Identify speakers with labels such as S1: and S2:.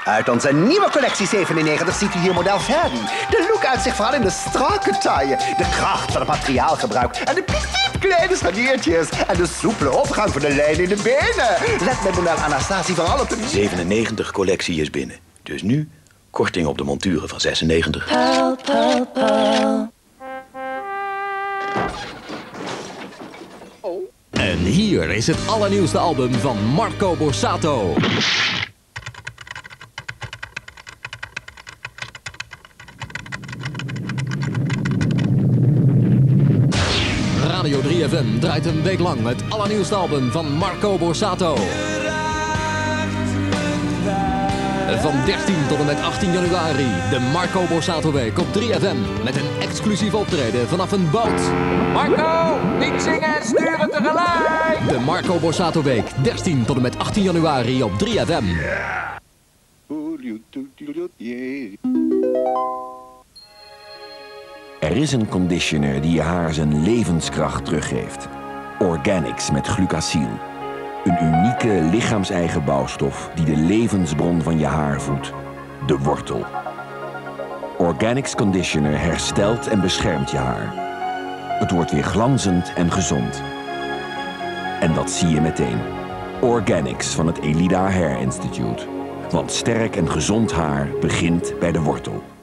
S1: Uit onze nieuwe collectie 97 ziet u hier model Ferdi. De look uit zich vooral in de strakke taille, de kracht van het materiaalgebruik en de kleine scharniertjes en de soepele opgang van de lijn in de benen. Let met model Anastasie vooral op de
S2: 97 collectie is binnen. Dus nu korting op de monturen van 96.
S3: Pearl, pearl, pearl.
S4: En hier is het allernieuwste album van Marco Borsato. Radio 3FM draait een week lang het allernieuwste album van Marco Borsato. Van 13 tot en met 18 januari, de Marco Borsato Week op 3FM. Met een exclusief optreden vanaf een boot.
S5: Marco, niet zingen en sturen tegelijk!
S4: De Marco Borsato Week, 13 tot en met 18 januari op 3FM.
S6: Er is een conditioner die je haar zijn levenskracht teruggeeft. Organics met glucasyl. Een unieke lichaams-eigen bouwstof die de levensbron van je haar voedt. De wortel. Organics Conditioner herstelt en beschermt je haar. Het wordt weer glanzend en gezond. En dat zie je meteen. Organics van het Elida Hair Institute. Want sterk en gezond haar begint bij de wortel.